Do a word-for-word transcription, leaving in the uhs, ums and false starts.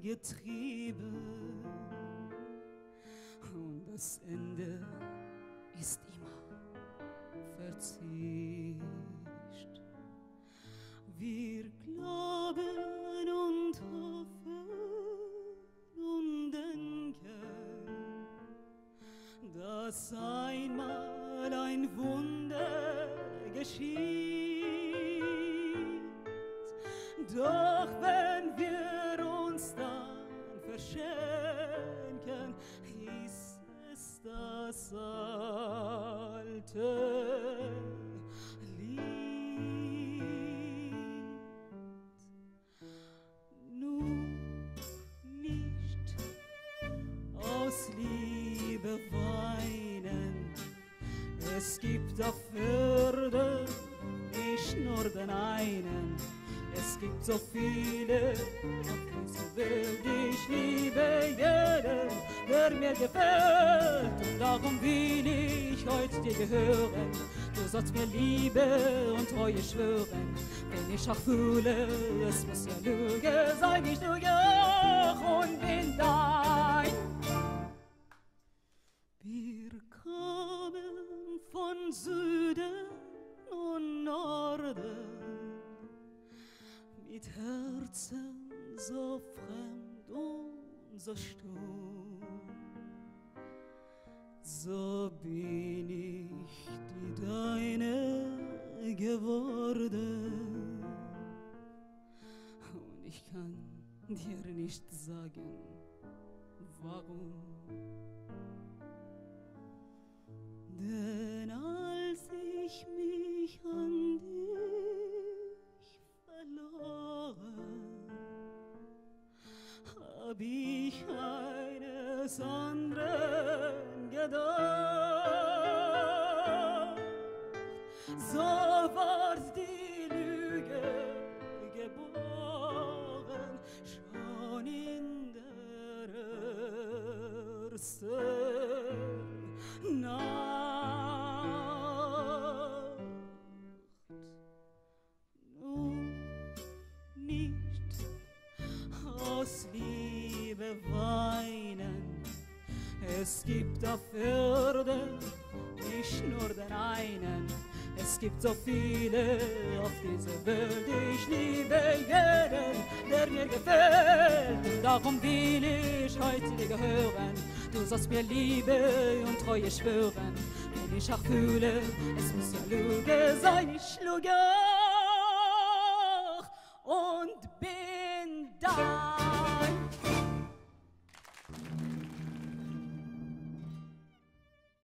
getrieben und das Ende ist immer Verzicht. Wir glauben und hoffen und denken, dass einmal ein Wunder geschieht. Doch wenn wir uns dann verschenken, ist es das alte Lied. Nur nicht aus Liebe weinen, es gibt auf Erden nicht nur den einen. Es gibt so viele auf dieser Welt, ich liebe jeden, der mir gefällt. Und darum will ich heute dir gehören. Du sollst mir Liebe und Treue schwören. Wenn ich auch fühle, es muss ja Lüge sein, ich lüge auch und bin dein. Wir kamen von Süden und Norden, mit Herzen so fremd und so stumm. So bin ich die Deine geworden. Und ich kann dir nicht sagen, warum. Denn als ich mich an dich verloren, hab ich eines anderen gedacht. So ward die Lüge geboren, schon in der ersten Nacht. Nur nicht aus Liebe weinen, es gibt auf Erden nicht nur den einen. Es gibt so viele auf dieser Welt, ich liebe jeden, der mir gefällt. Und darum will ich heute dir gehören. Du sollst mir Liebe und Treue schwören. Wenn ich auch fühle, es muss ja Lüge sein, ich lüge auch und bin da.